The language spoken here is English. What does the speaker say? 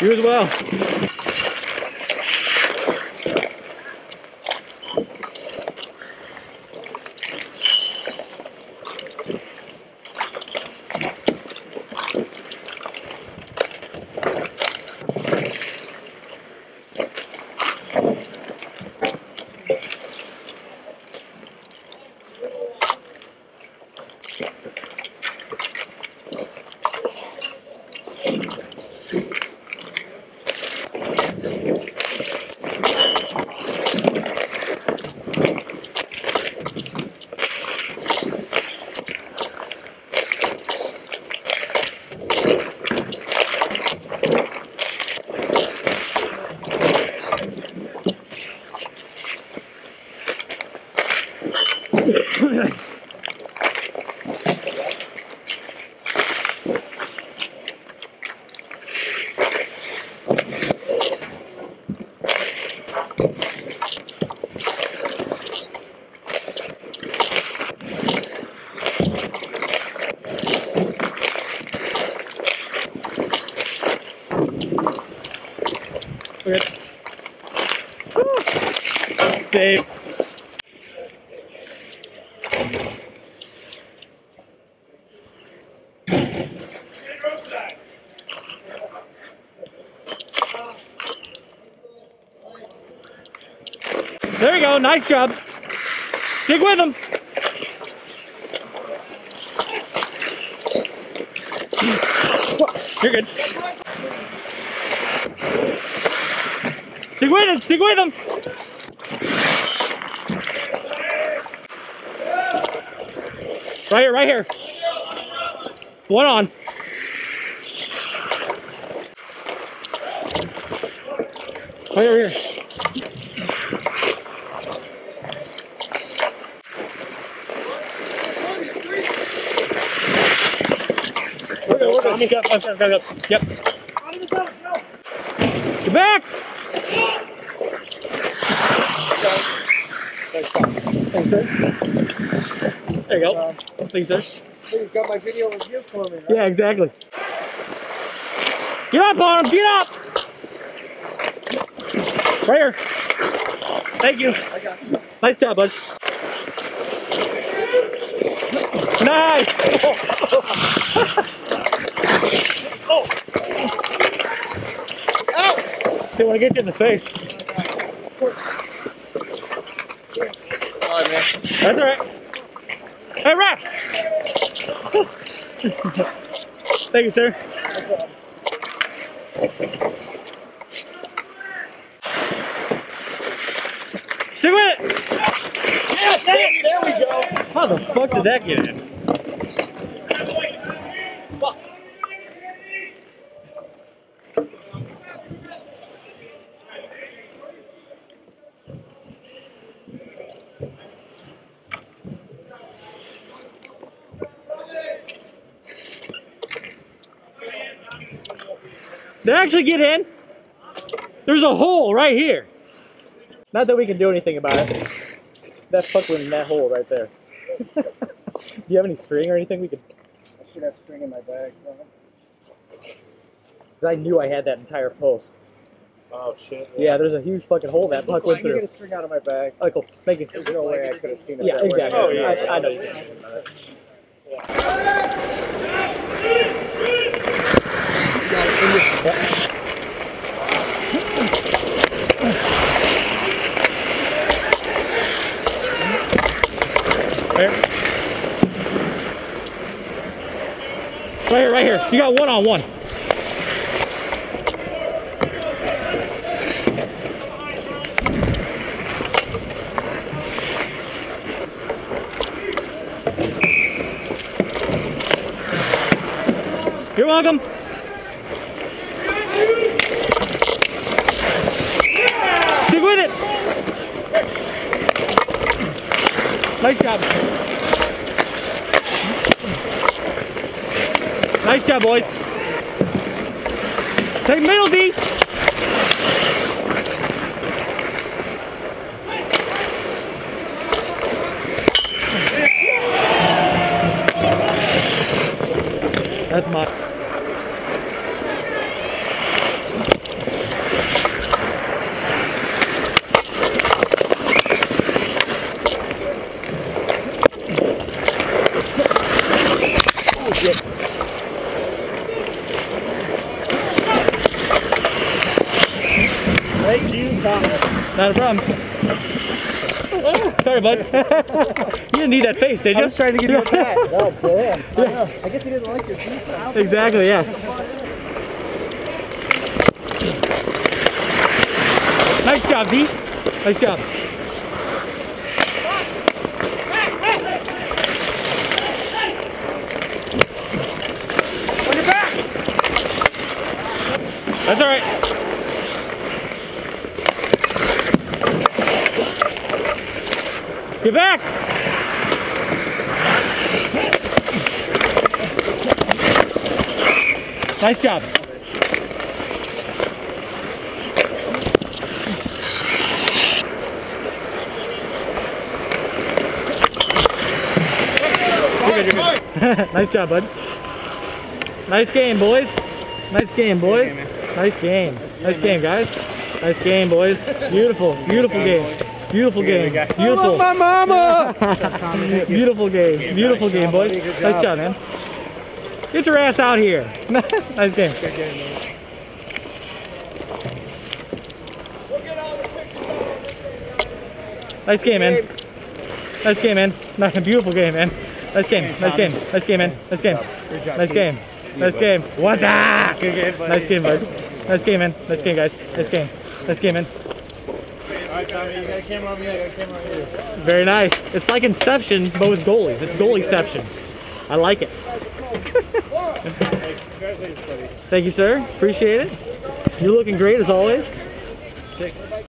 You as well. Good. Save. There you go. Nice job. Stick with him. You're good. Stick with him. Stick with him. Right here. Right here. One on. Right over here. Go. Yep. Get back! Thanks, sir. There you go. Thanks, sir. You got my video review for me, right? Yeah, exactly. Get up on him! Get up! Right here. Thank you. I got you. Nice job, bud. Nice! Oh! Ow! They want to get you in the face. Alright, man. That's alright. Hey, Raph! Thank you, sir. Stick with it! Yeah, there we go! How the fuck did that get in? Fuck. Did it actually get in? There's a hole right here. Not that we can do anything about it. That fuck went in that hole right there. Do you have any string or anything we could? I should have string in my bag. I knew I had that entire post. Oh shit. Yeah, there's a huge fucking hole that puck went I can through. get a string out of my bag. Oh, cool. Thank you. There's no way I could have seen it. Yeah, that exactly. Way. Oh, yeah. I know you can. Right here. You got one-on-one. You're welcome. Stick with it. Nice job. Nice job, boys. Take middle, D. That's my... Thank you, Tommy. Not a problem. Sorry, bud. You didn't need that face, did you? I was trying to give you a back. Oh, damn. I guess he didn't like your piece. Exactly, yeah. Nice job, D. Nice job. On your back! That's all right. Get back! Nice job. You're good. Nice job, bud. Nice game, boys. Nice game, boys. Nice game. Nice game, guys. Nice game, boys. Beautiful. Beautiful game. Beautiful game. Beautiful. My mama! Beautiful game. Beautiful game, boys. Nice job, man. Get your ass out here. Nice game. Nice game, man. Nice game, man. Beautiful game, man. Nice game. Nice game. Nice game, man. Nice game. Nice game. Nice game. What the? Nice game, bud. Nice game, man. Nice game, guys. Nice game. Nice game, man. Alright, Tommy, you got a camera on me, I got a camera on you. Very nice. It's like Inception, but with goalies. It's goalieception. I like it. Hey, congratulations, buddy. Thank you, sir. Appreciate it. You're looking great as always. Sick.